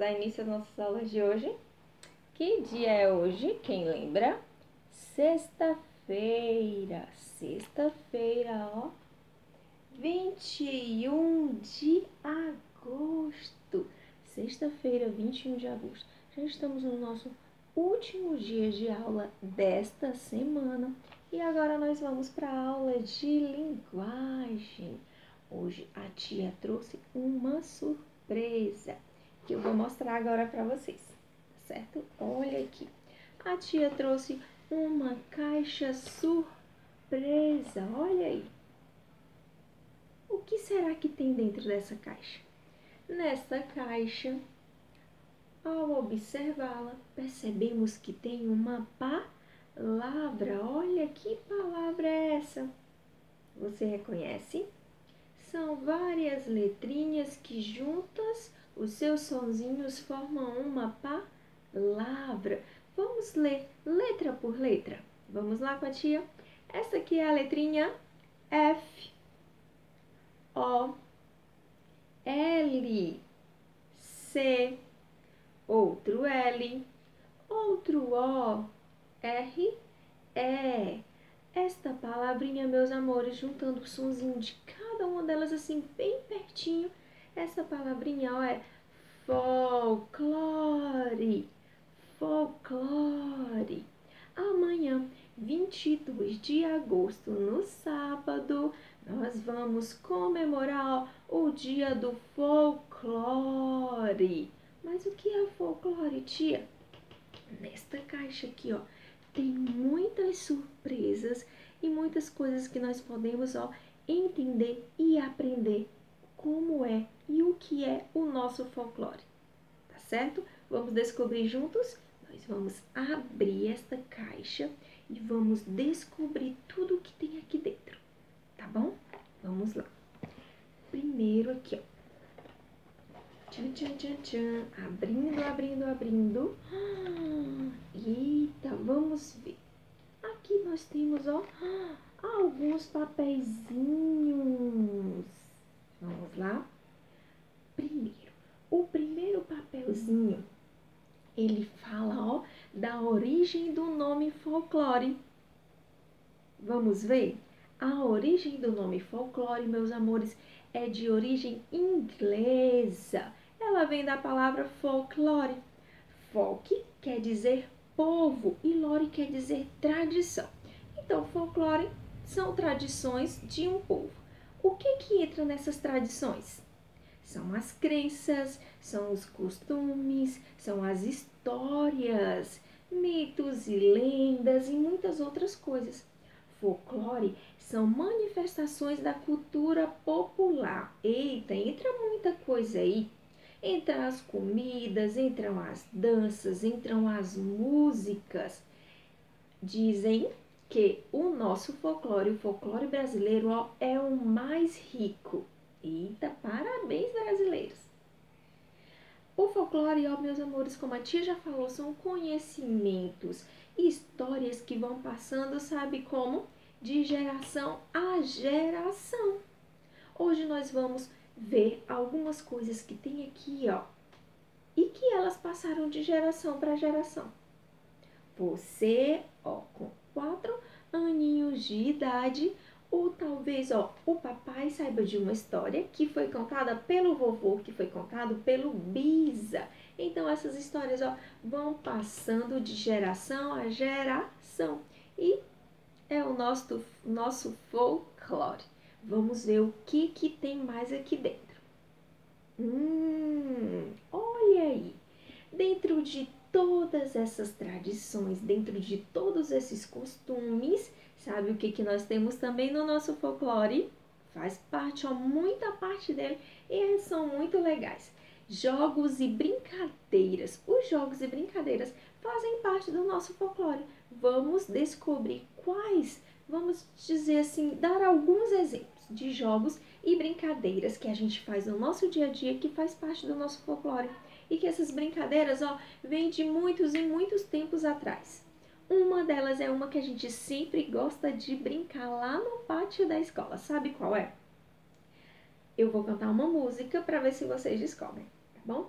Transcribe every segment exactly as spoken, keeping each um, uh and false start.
dar início às nossas aulas de hoje. Que dia é hoje? Quem lembra? Sexta-feira. Sexta-feira, ó. vinte e um de agosto. Sexta-feira, vinte e um de agosto. Já estamos no nosso último dia de aula desta semana. E agora nós vamos para a aula de linguagem. Hoje a tia trouxe uma surpresa que eu vou mostrar agora para vocês, certo? Olha aqui. A tia trouxe uma caixa surpresa. Olha aí. O que será que tem dentro dessa caixa? Nessa caixa, ao observá-la, percebemos que tem uma palavra. Olha, que palavra é essa? Você reconhece? São várias letrinhas que juntas, os seus sonzinhos formam uma palavra. Vamos ler letra por letra. Vamos lá com a tia? Essa aqui é a letrinha F, O, L, C, outro L, outro O, R, E. Esta palavrinha, meus amores, juntando o sonzinho de cada uma delas assim, bem pertinho, essa palavrinha, ó, é folclore, folclore. Amanhã, vinte e dois de agosto, no sábado, nós vamos comemorar, ó, o dia do folclore. Mas o que é folclore, tia? Nesta caixa aqui, ó, tem muitas surpresas e muitas coisas que nós podemos, ó, entender e aprender como é e o que é o nosso folclore. Tá certo? Vamos descobrir juntos? Nós vamos abrir esta caixa e vamos descobrir tudo o que tem aqui dentro. Tá bom? Vamos lá. Primeiro aqui, ó. Tchan, tchan, tchan, tchan. Abrindo, abrindo, abrindo. Eita, vamos ver. Aqui nós temos, ó, alguns papeizinhos. Vamos lá. Primeiro, o primeiro papelzinho, ele fala, ó, da origem do nome folclore. Vamos ver? A origem do nome folclore, meus amores, é de origem inglesa. Ela vem da palavra folclore. Folk quer dizer povo e lore quer dizer tradição. Então, folclore são tradições de um povo. O que que entra nessas tradições? São as crenças, são os costumes, são as histórias, mitos e lendas e muitas outras coisas. Folclore são manifestações da cultura popular. Eita, entra muita coisa aí. Entram as comidas, entram as danças, entram as músicas. Dizem que o nosso folclore, o folclore brasileiro, ó, é o mais rico. Eita, parabéns, brasileiros! O folclore, ó, meus amores, como a tia já falou, são conhecimentos, histórias que vão passando, sabe como? De geração a geração. Hoje nós vamos ver algumas coisas que tem aqui, ó, e que elas passaram de geração para geração. Você, ó, com quatro aninhos de idade, ou talvez, ó, o papai saiba de uma história que foi contada pelo vovô, que foi contado pelo bisa. Então, essas histórias, ó, vão passando de geração a geração. E é o nosso, nosso folclore. Vamos ver o que que tem mais aqui dentro. Hum, olha aí. Dentro de todas essas tradições, dentro de todos esses costumes, sabe o que que nós temos também no nosso folclore? Faz parte, ó, muita parte dele, e eles são muito legais. Jogos e brincadeiras. Os jogos e brincadeiras fazem parte do nosso folclore. Vamos descobrir quais, vamos dizer assim, dar alguns exemplos de jogos e brincadeiras que a gente faz no nosso dia a dia, que faz parte do nosso folclore. E que essas brincadeiras, ó, vêm de muitos e muitos tempos atrás. Uma delas é uma que a gente sempre gosta de brincar lá no pátio da escola. Sabe qual é? Eu vou cantar uma música para ver se vocês descobrem, tá bom?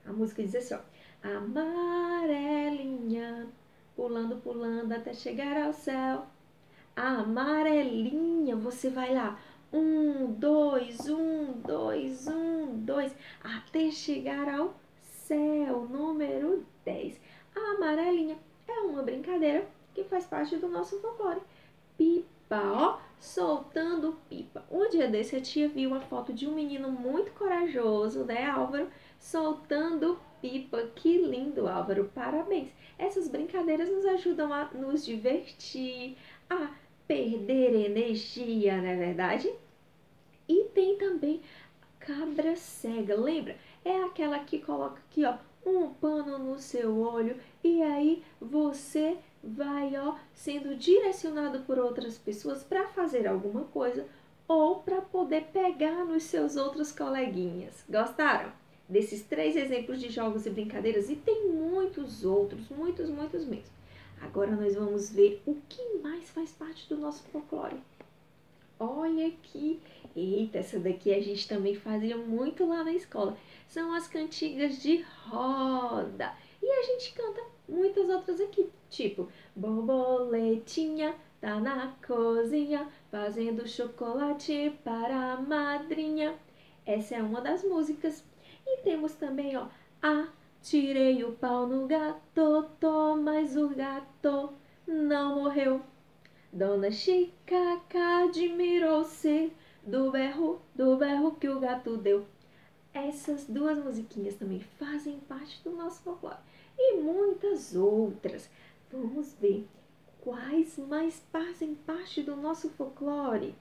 A música diz assim, ó. Amarelinha, pulando, pulando até chegar ao céu. Amarelinha, você vai lá. Um, dois, um, dois, um, dois, até chegar ao céu. Número dez. A amarelinha é uma brincadeira que faz parte do nosso folclore. Pipa, ó, soltando pipa. Um dia desse a tia viu uma foto de um menino muito corajoso, né, Álvaro? Soltando pipa. Que lindo, Álvaro. Parabéns. Essas brincadeiras nos ajudam a nos divertir, a perder energia, não é verdade? E tem também cabra cega, lembra? É aquela que coloca aqui, ó, um pano no seu olho e aí você vai, ó, sendo direcionado por outras pessoas para fazer alguma coisa ou para poder pegar nos seus outros coleguinhas. Gostaram desses três exemplos de jogos e brincadeiras? E tem muitos outros, muitos, muitos mesmo. Agora nós vamos ver o que mais faz parte do nosso folclore. Olha aqui, eita, essa daqui a gente também fazia muito lá na escola. São as cantigas de roda. E a gente canta muitas outras aqui, tipo borboletinha tá na cozinha fazendo chocolate para a madrinha. Essa é uma das músicas. E temos também, ó, atirei o pau no gato, mas o gato não morreu. Dona Chicaca admirou-se do berro, do berro que o gato deu. Essas duas musiquinhas também fazem parte do nosso folclore. E muitas outras. Vamos ver quais mais fazem parte do nosso folclore.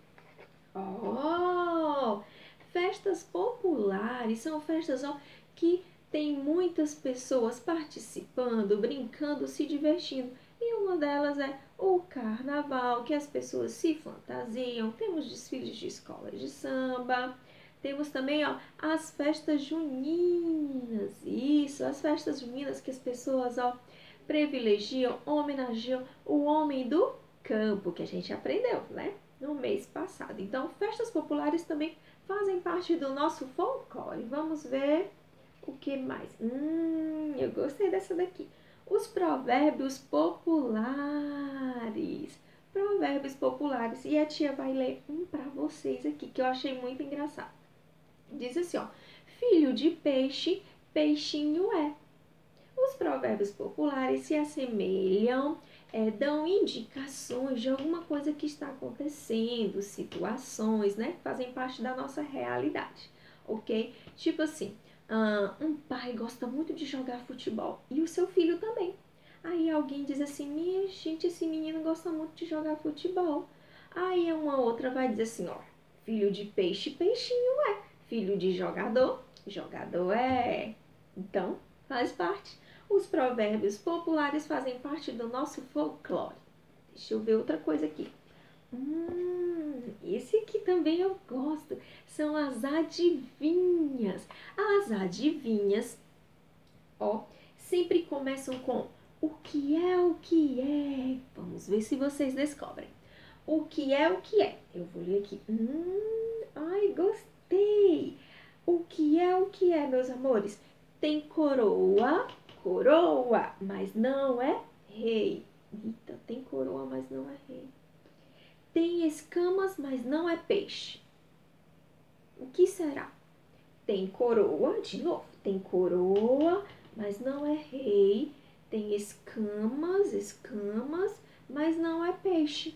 Oh! Festas populares são festas, ó, que tem muitas pessoas participando, brincando, se divertindo. E uma delas é o carnaval, que as pessoas se fantasiam. Temos desfiles de escolas de samba. Temos também, ó, as festas juninas. Isso, as festas juninas que as pessoas, ó, privilegiam, homenageiam o homem do campo, que a gente aprendeu, né, no mês passado. Então, festas populares também fazem parte do nosso folclore. Vamos ver o que mais. Hum, eu gostei dessa daqui. Os provérbios populares. Provérbios populares. E a tia vai ler um para vocês aqui, que eu achei muito engraçado. Diz assim, ó. Filho de peixe, peixinho é. Os provérbios populares se assemelham, é, dão indicações de alguma coisa que está acontecendo, situações, né? Que fazem parte da nossa realidade, ok? Tipo assim, Uh, um pai gosta muito de jogar futebol e o seu filho também. Aí alguém diz assim, minha gente, esse menino gosta muito de jogar futebol. Aí uma outra vai dizer assim, ó, filho de peixe, peixinho é. Filho de jogador, jogador é. Então, faz parte. Os provérbios populares fazem parte do nosso folclore. Deixa eu ver outra coisa aqui. Hum, esse aqui também eu gosto. São as adivinhas. As adivinhas, ó, sempre começam com o que é o que é. Vamos ver se vocês descobrem. O que é o que é? Eu vou ler aqui. Hum, ai, gostei. O que é o que é, meus amores? Tem coroa, coroa, mas não é rei. Eita, tem coroa, mas não é rei. Tem escamas, mas não é peixe. O que será? Tem coroa, de novo, tem coroa, mas não é rei. Tem escamas, escamas, mas não é peixe.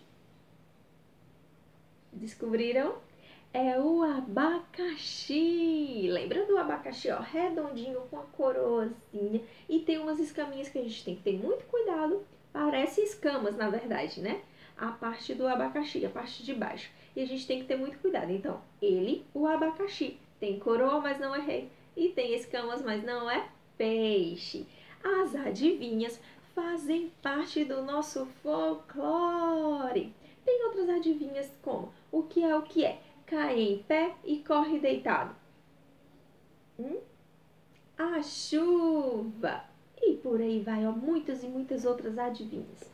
Descobriram? É o abacaxi. Lembra do abacaxi, ó? Redondinho com a coroazinha. E tem umas escaminhas que a gente tem que ter muito cuidado. Parece escamas, na verdade, né? A parte do abacaxi, a parte de baixo. E a gente tem que ter muito cuidado. Então, ele, o abacaxi, tem coroa, mas não é rei. E tem escamas, mas não é peixe. As adivinhas fazem parte do nosso folclore. Tem outras adivinhas como o que é o que é? Cai em pé e corre deitado. Hum? A chuva. E por aí vai, ó, muitas e muitas outras adivinhas.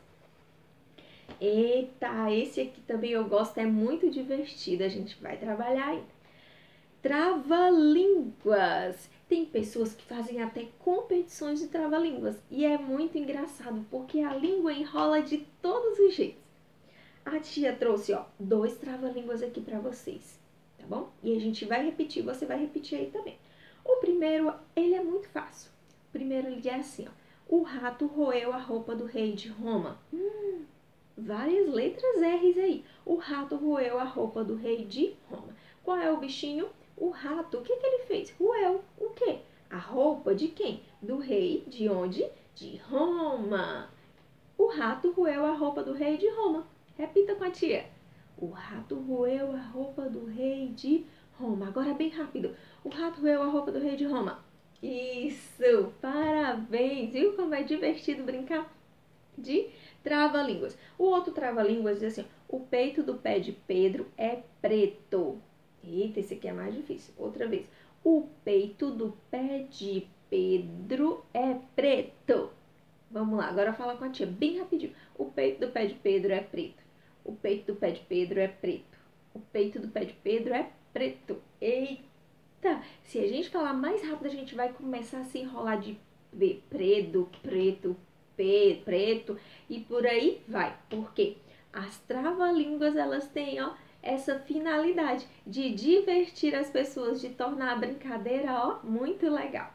Eita, esse aqui também eu gosto, é muito divertido, a gente vai trabalhar ainda. Trava-línguas. Tem pessoas que fazem até competições de trava-línguas. E é muito engraçado, porque a língua enrola de todos os jeitos. A tia trouxe, ó, dois trava-línguas aqui para vocês, tá bom? E a gente vai repetir, você vai repetir aí também. O primeiro, ele é muito fácil. O primeiro, ele é assim, ó. O rato roeu a roupa do rei de Roma. Hum, várias letras R's aí. O rato roeu a roupa do rei de Roma. Qual é o bichinho? O rato. O que que ele fez? Roeu o quê? A roupa de quem? Do rei de onde? De Roma. O rato roeu a roupa do rei de Roma. Repita com a tia. O rato roeu a roupa do rei de Roma. Agora bem rápido. O rato roeu a roupa do rei de Roma. Isso! Parabéns! Viu como é divertido brincar de trava-línguas. O outro trava-línguas diz assim, o peito do pé de Pedro é preto. Eita, esse aqui é mais difícil. Outra vez. O peito do pé de Pedro é preto. Vamos lá, agora fala com a tia, bem rapidinho. O peito do pé de Pedro é preto. O peito do pé de Pedro é preto. O peito do pé de Pedro é preto. Eita! Se a gente falar mais rápido, a gente vai começar a se enrolar de preto, preto, pe, preto e por aí vai. Por quê? As trava-línguas, elas têm, ó, essa finalidade de divertir as pessoas, de tornar a brincadeira, ó, muito legal.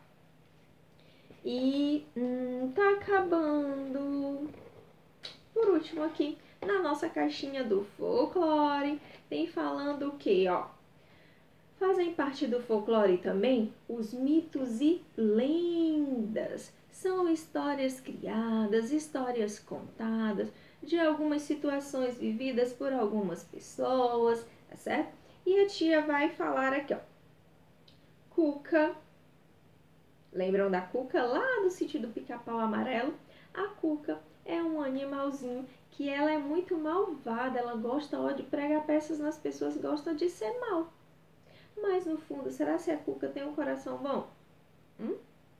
E hum, tá acabando. Por último aqui, na nossa caixinha do folclore, tem falando o quê, ó? Fazem parte do folclore também os mitos e lendas. São histórias criadas, histórias contadas de algumas situações vividas por algumas pessoas, tá certo? E a tia vai falar aqui, ó. Cuca. Lembram da Cuca lá do sítio do Pica-Pau Amarelo? A Cuca é um animalzinho que ela é muito malvada, ela gosta ó, de pregar peças nas pessoas, gosta de ser mal. Mas no fundo, será que a Cuca tem um coração bom? Hum?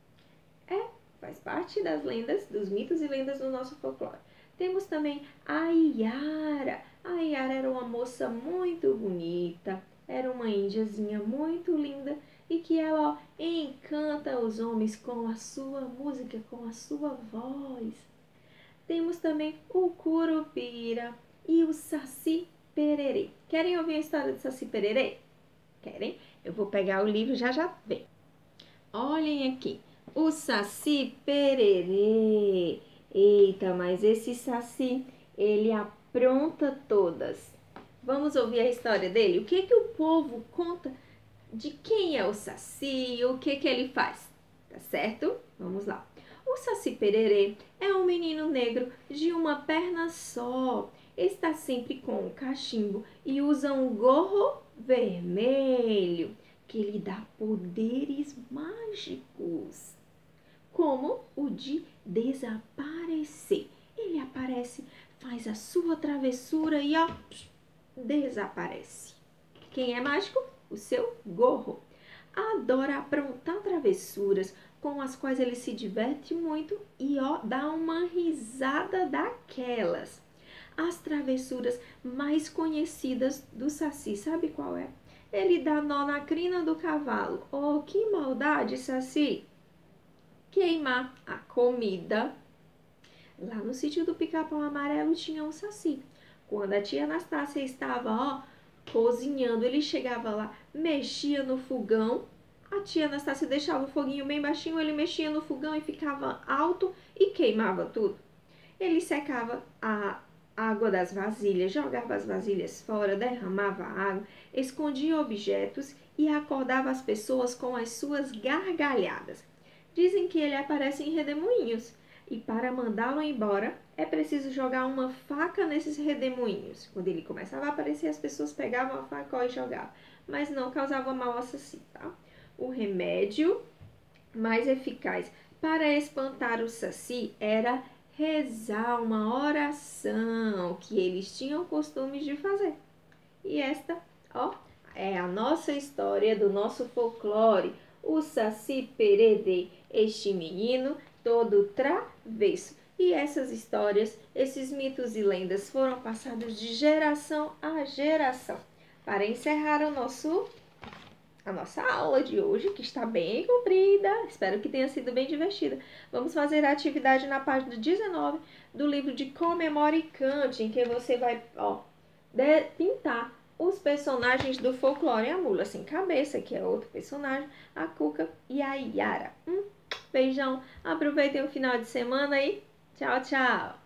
É, faz parte das lendas, dos mitos e lendas do nosso folclore. Temos também a Iara. A Iara era uma moça muito bonita, era uma índiazinha muito linda e que ela ó, encanta os homens com a sua música, com a sua voz. Temos também o Curupira e o Saci Pererê. Querem ouvir a história do Saci Pererê? Querem? Eu vou pegar o livro, já já vem. Olhem aqui, o Saci Pererê. Eita, mas esse Saci, ele apronta todas. Vamos ouvir a história dele? O que que o povo conta de quem é o Saci, o que que ele faz? Tá certo? Vamos lá. O Saci Pererê é um menino negro de uma perna só. Está sempre com um cachimbo e usa um gorro vermelho que lhe dá poderes mágicos, como o de desaparecer. Ele aparece, faz a sua travessura e ó, desaparece. Quem é mágico? O seu gorro. Adora aprontar travessuras com as quais ele se diverte muito e ó, dá uma risada daquelas. As travessuras mais conhecidas do Saci, sabe qual é? Ele dá nó na crina do cavalo. Oh, que maldade, Saci! Queimar a comida. Lá no sítio do Pica-Pau Amarelo tinha um Saci. Quando a tia Anastácia estava, ó, cozinhando, ele chegava lá, mexia no fogão. A tia Anastácia deixava o foguinho bem baixinho, ele mexia no fogão e ficava alto e queimava tudo. Ele secava a água das vasilhas, jogava as vasilhas fora, derramava água, escondia objetos e acordava as pessoas com as suas gargalhadas. Dizem que ele aparece em redemoinhos e para mandá-lo embora é preciso jogar uma faca nesses redemoinhos. Quando ele começava a aparecer, as pessoas pegavam a faca e jogavam, mas não causava mal ao Saci, tá? O remédio mais eficaz para espantar o Saci era rezar uma oração que eles tinham costume de fazer. E esta, ó, é a nossa história do nosso folclore, o Saci Pererê, este menino todo travesso. E essas histórias, esses mitos e lendas foram passados de geração a geração. Para encerrar o nosso a nossa aula de hoje, que está bem comprida. Espero que tenha sido bem divertida. Vamos fazer a atividade na página dezenove do livro de Comemore e Cante, em que você vai, ó, de, pintar os personagens do folclore. A Mula Sem Cabeça, que é outro personagem, a Cuca e a Yara. Hum, beijão, aproveitem o final de semana aí. Tchau, tchau!